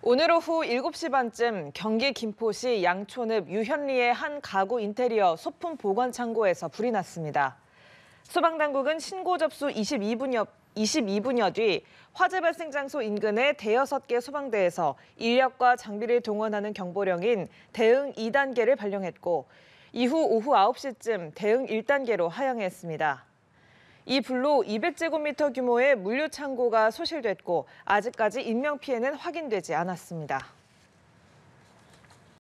오늘 오후 7시 반쯤 경기 김포시 양촌읍 유현리의 한 가구 인테리어 소품 보관 창고에서 불이 났습니다. 소방당국은 신고 접수 22분여 뒤 화재 발생 장소 인근의 대여섯 개 소방대에서 인력과 장비를 동원하는 경보령인 대응 2단계를 발령했고 이후 오후 9시쯤 대응 1단계로 하향했습니다. 이 불로 200제곱미터 규모의 물류 창고가 소실됐고 아직까지 인명피해는 확인되지 않았습니다.